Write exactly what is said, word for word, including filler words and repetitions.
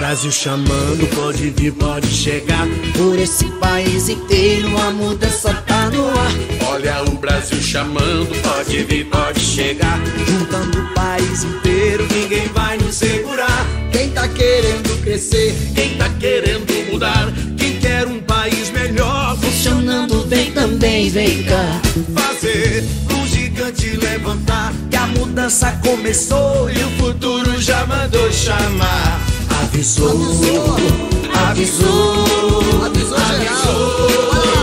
Brasil chamando, pode vir, pode chegar. Por esse país inteiro a mudança tá no ar. Olha o Brasil chamando, pode vir, pode chegar. Juntando o país inteiro, Ninguém vai nos segurar. quem tá querendo crescer, Quem tá querendo mudar, quem quer um país melhor, funcionando bem também, vem cá. fazer um gigante levantar. Que a mudança começou E o futuro já mandou chamar. avisou, Avisou, avisou, avisou.